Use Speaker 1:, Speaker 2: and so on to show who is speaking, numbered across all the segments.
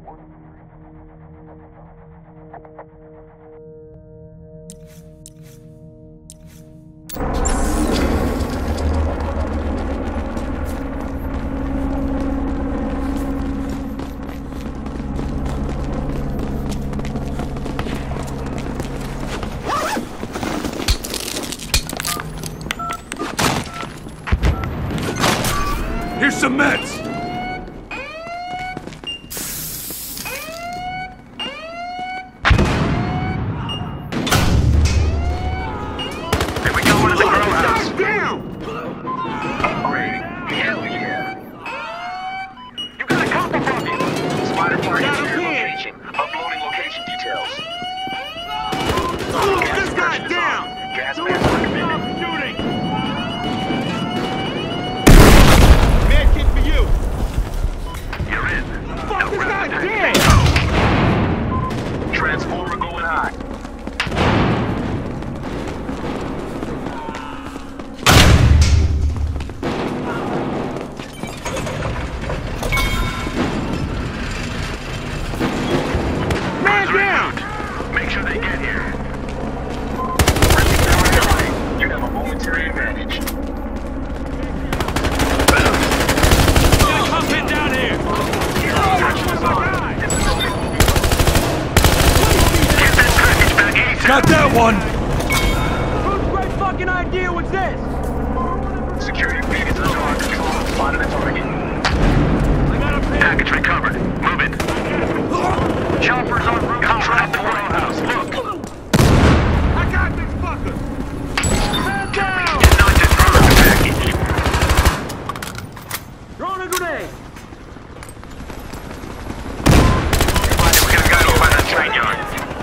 Speaker 1: Here's some meds!
Speaker 2: Here we go into the grow house.
Speaker 3: Down!
Speaker 2: Upgrade. Hell yeah. You got a cop above you. Spider target to your location. Uploading location details.
Speaker 3: This guy down!
Speaker 2: Gas mask recommended.
Speaker 3: Shooting! Man kit for you!
Speaker 2: You're in.
Speaker 3: Fuck,
Speaker 2: Now
Speaker 3: this
Speaker 2: grab
Speaker 3: guy
Speaker 2: the
Speaker 3: dead!
Speaker 2: tank. Transformer going high.
Speaker 3: Man down!
Speaker 2: Make sure they get here. You have a momentary advantage.
Speaker 3: Come get down here!
Speaker 2: Get that package back ASAP.
Speaker 1: Got that one!
Speaker 3: Whose great fucking idea was this?
Speaker 2: Security feed is under our control. Spotted the target.
Speaker 3: I got a pin.
Speaker 2: Package recovered. Move it. Choppers en route. Contract the warehouse. Look.
Speaker 3: I got this fucker! Man down!
Speaker 2: Did not disturb the package.
Speaker 3: Throwing a grenade!
Speaker 2: We got a guy over by that train yard.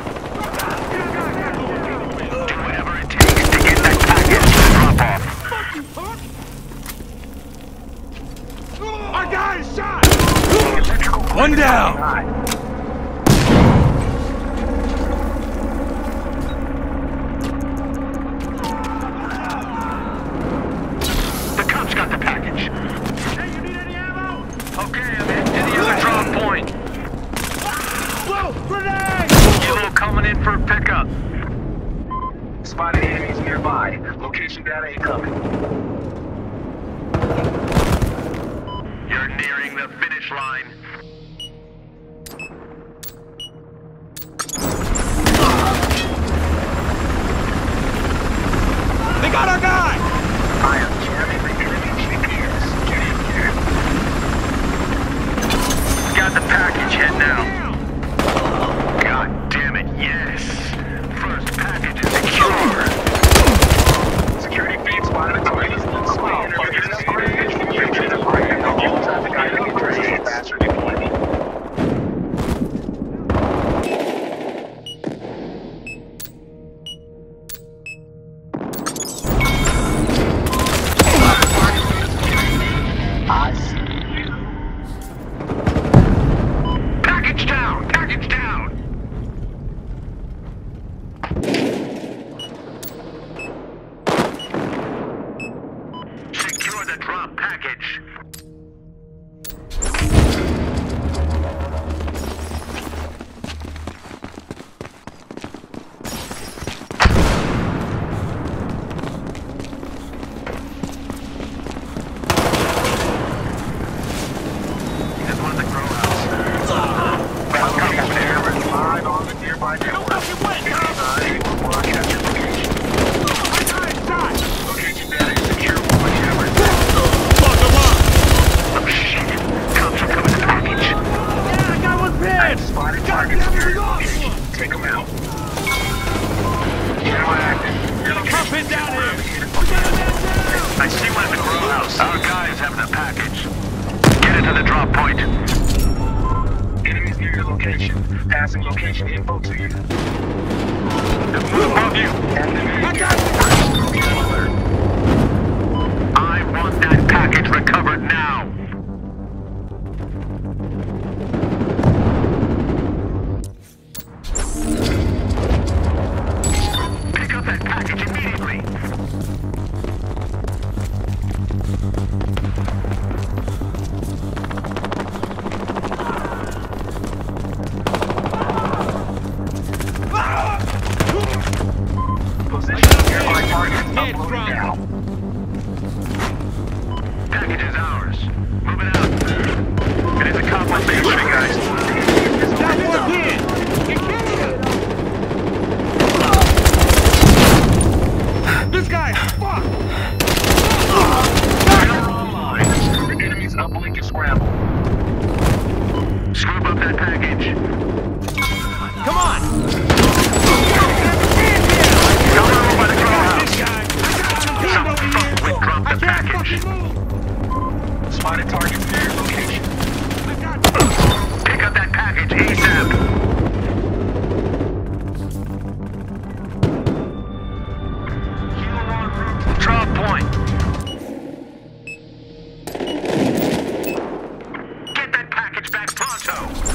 Speaker 2: Do whatever it takes to get that package to drop off.
Speaker 3: Our guy is shot!
Speaker 2: Electrical
Speaker 1: One down!
Speaker 2: high. The cops got the package.
Speaker 3: Hey, you need any ammo?
Speaker 2: Okay, I'm heading to the other drop point.
Speaker 3: Whoa! Grenade!
Speaker 2: Kilo coming in for pickup. Spotted enemies nearby. Location data incoming. You're nearing the finish line.
Speaker 3: They got our guy!
Speaker 2: I am jamming the enemy GPS. Get in here. Got the package, head now. God damn it, yes. First package is secure. Security feed spotted a target. All traffic items ready. Faster deployment. I see you. Package down! Package down! Secure the drop package. There's one at the grow house. Welcome there. Live on the nearby network. Broadcast your location. Location data is secure. Hammered.
Speaker 3: Fuck him up!
Speaker 2: Oh shit! Cops are coming to package.
Speaker 3: Yeah, I got one pinned!
Speaker 2: Spotted targets near your location. Take them out. Camera active. Your
Speaker 3: Come
Speaker 2: location.
Speaker 3: pin down here!
Speaker 2: I see one at the grow house. Our guys have the package. Get it to the drop point. Enemies near your location. Passing location info to you. Move above you.
Speaker 3: I got
Speaker 2: Alert. I want that package recovered now. Pick up that package immediately. up that package.
Speaker 3: Come on!
Speaker 2: Come over by the grow house. Some fuckwit dropped the package. Spotted target near your location. Pick up that package ASAP. Drop point. Get that package back pronto.